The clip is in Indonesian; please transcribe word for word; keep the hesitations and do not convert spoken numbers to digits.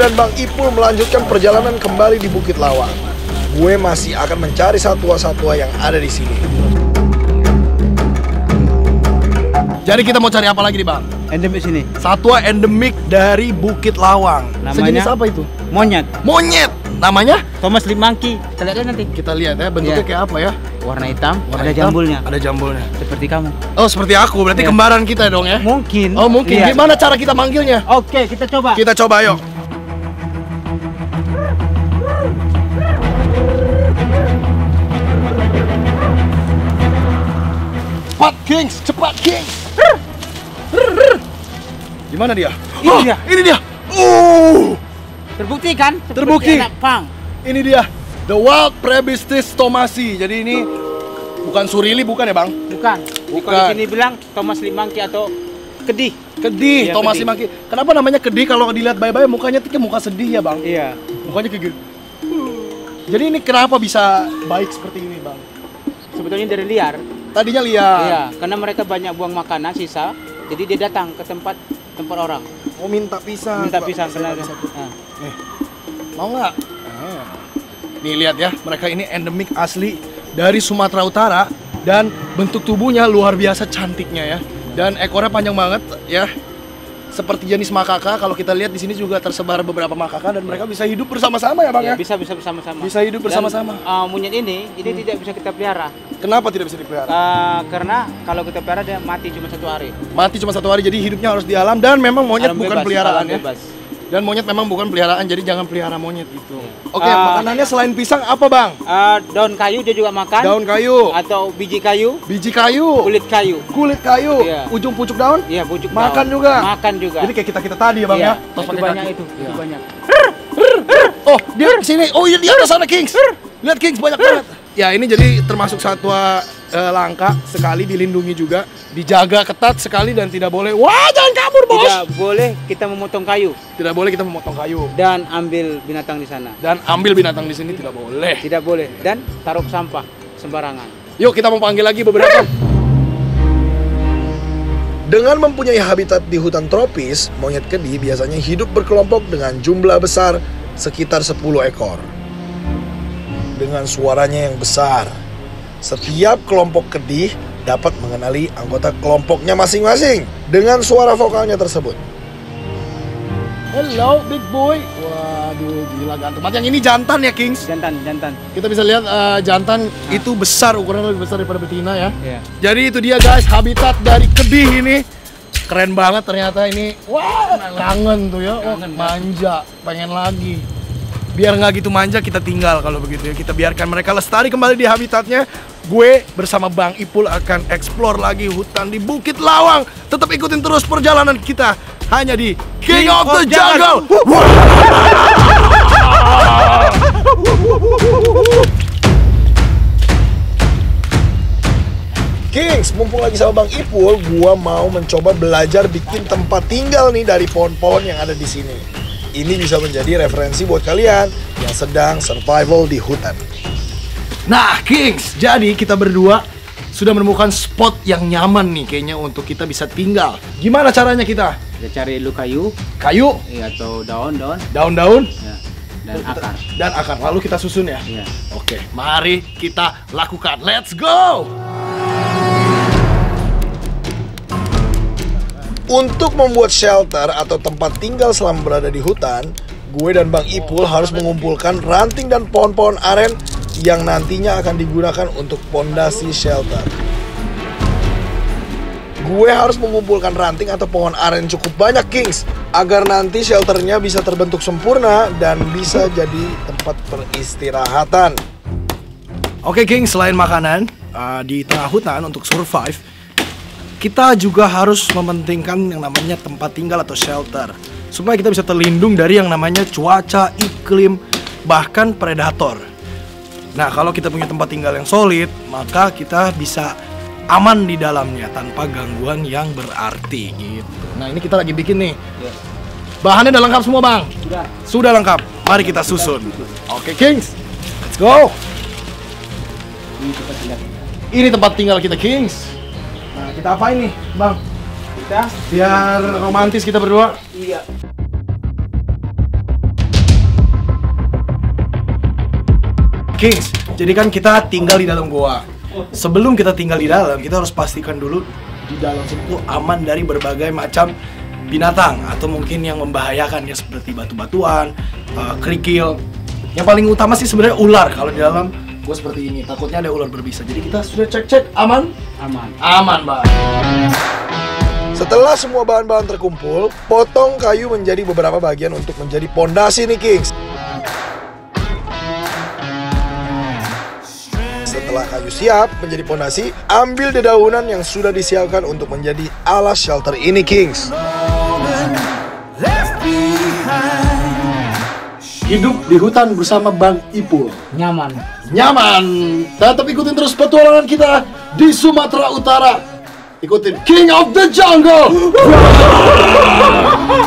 dan Bang Ipul melanjutkan perjalanan kembali di Bukit Lawang. Gue masih akan mencari satwa-satwa yang ada di sini. Jadi kita mau cari apa lagi nih, Bang? Endemik sini. Satwa endemik dari Bukit Lawang. Namanya sejenis apa itu? Monyet. Monyet. Namanya? Thomas Lip Monkey. Kita lihat nanti. Kita lihat ya, bentuknya Iya. kayak apa ya? Warna hitam, Warna ada hitam, jambulnya. Ada jambulnya. Seperti kamu. Oh, seperti aku. Berarti Iya. kembaran kita dong ya? Mungkin. Oh, mungkin. Lihat. Gimana cara kita manggilnya? Oke, kita coba. Kita coba, yuk. Cepat, Kings! Cepat, Kings! Di mana dia? Ini Oh, dia. Ini dia. Uh, Terbukti kan? Seperti Terbukti. anak pang. ini dia. The Wild Proboscis thomasi. Jadi ini bukan surili, bukan ya, Bang? Bukan. Bukan. Kalau di sini bilang Thomas Lip Monkey atau kedih. Kedih, Iya, thomasi kedih. monkey. Kenapa namanya kedih? Kalau dilihat baik-baik mukanya tuh kayak muka sedih ya, Bang. Iya. Mukanya kayak gitu. Jadi ini kenapa bisa baik seperti ini, Bang? Sebetulnya dari liar. Tadinya liar. Iya, karena mereka banyak buang makanan sisa, jadi dia datang ke tempat tempat orang. Oh, minta pisang. Minta Coba, pisang saya karena bisa. nah. Nih, mau nggak? Ah. Nih lihat ya, mereka ini endemik asli dari Sumatera Utara dan bentuk tubuhnya luar biasa cantiknya ya. Dan ekornya panjang banget ya. Seperti jenis makaka, kalau kita lihat di sini juga tersebar beberapa makaka dan mereka bisa hidup bersama-sama ya, Bang ya? Ya, bisa bisa bersama-sama. Bisa hidup bersama-sama. Dan, uh, monyet ini ini Hmm. tidak bisa kita pelihara. Kenapa tidak bisa dipelihara? Uh, karena kalau kita pelihara dia mati cuma satu hari. Mati cuma satu hari, jadi hidupnya harus di alam dan memang monyet Alam bukan bebas, peliharaan alam ya. bebas. Dan monyet memang bukan peliharaan, jadi jangan pelihara monyet itu. Iya. Oke, Ah. makanannya selain pisang apa, Bang? Uh, daun kayu dia juga makan. Daun kayu, Atau biji kayu, biji kayu, kulit kayu. kulit kayu, Iya. ujung pucuk daun. Iya, pucuk Makan daun. juga? Makan juga. Jadi kayak kita kita tadi ya, Bang Iya, ya. Tos itu pakai banyak kaki. itu, Iya. itu banyak. Oh, dia kesini. Oh, iya, di atas sana, Kings. Lihat, Kings, banyak banget. Ya, ini jadi termasuk satwa eh, langka sekali, dilindungi juga, dijaga ketat sekali dan tidak boleh. Wah, jangan kabur, Bos. Tidak boleh kita memotong kayu Tidak boleh kita memotong kayu dan ambil binatang di sana. dan ambil binatang di sini tidak boleh. Tidak boleh dan taruh sampah sembarangan. Yuk, kita mau panggil lagi beberapa. Dengan mempunyai habitat di hutan tropis, monyet kedih biasanya hidup berkelompok dengan jumlah besar sekitar sepuluh ekor. Dengan suaranya yang besar, setiap kelompok kedih dapat mengenali anggota kelompoknya masing-masing dengan suara vokalnya tersebut. Hello, big boy. Waduh, gila ganteng banget. Yang ini jantan ya, Kings? Jantan, jantan. Kita bisa lihat eh, jantan itu besar, ukurannya lebih besar daripada betina ya. Iya. Jadi itu dia guys, habitat dari kedih ini. Keren banget ternyata ini. Wah, kangen tuh ya. Oh, Kangen, manja, pengen lagi. Biar nggak gitu manja, kita tinggal kalau begitu ya. Kita biarkan mereka lestari kembali di habitatnya. Gue bersama Bang Ipul akan explore lagi hutan di Bukit Lawang. Tetap ikutin terus perjalanan kita hanya di King, King of, of the Jungle. Kings, mumpung lagi sama Bang Ipul, gua mau mencoba belajar bikin tempat tinggal nih dari pohon-pohon yang ada di sini. Ini bisa menjadi referensi buat kalian yang sedang survival di hutan. Nah, Kings, jadi kita berdua sudah menemukan spot yang nyaman nih kayaknya untuk kita bisa tinggal. Gimana caranya kita? Kita cari lu kayu, Kayu, iya, atau daun-daun, daun-daun, ya, dan akar. dan akar. Lalu kita susun ya? Iya. Oke, mari kita lakukan. Let's go! Untuk membuat shelter atau tempat tinggal selama berada di hutan, gue dan Bang Ipul harus mengumpulkan ranting dan pohon-pohon aren yang nantinya akan digunakan untuk pondasi shelter. Gue harus mengumpulkan ranting atau pohon aren cukup banyak, Kings, agar nanti shelternya bisa terbentuk sempurna dan bisa jadi tempat peristirahatan. Oke, Kings, selain makanan uh, di tengah hutan untuk survive, kita juga harus mementingkan yang namanya tempat tinggal atau shelter supaya kita bisa terlindung dari yang namanya cuaca, iklim, bahkan predator. Nah, kalau kita punya tempat tinggal yang solid, maka kita bisa aman di dalamnya tanpa gangguan yang berarti gitu. Nah, ini kita lagi bikin nih. Bahannya udah lengkap semua, Bang? Sudah. Sudah lengkap. Mari kita susun. Oke, Kings. Let's go. Ini tempat tinggal kita. Ini tempat tinggal kita, Kings. Nah, kita apain nih, Bang? Kita Biar romantis kita berdua. iya. Kings, jadi kan kita tinggal di dalam goa. Sebelum kita tinggal di dalam, kita harus pastikan dulu di dalam situ aman dari berbagai macam binatang atau mungkin yang membahayakan ya, seperti batu-batuan, uh, kerikil. Yang paling utama sih sebenarnya ular. Kalau di dalam gua seperti ini, takutnya ada ular berbisa. Jadi kita sudah cek-cek aman? Aman. Aman, Bang. Setelah semua bahan-bahan terkumpul, potong kayu menjadi beberapa bagian untuk menjadi pondasi nih, Kings. Setelah kayu siap menjadi pondasi, ambil dedaunan yang sudah disiapkan untuk menjadi alas shelter ini, Kings. Hidup di hutan bersama Bang Ipul. Nyaman. Nyaman. Tetap ikutin terus petualangan kita di Sumatera Utara. Ikutin King of the Jungle.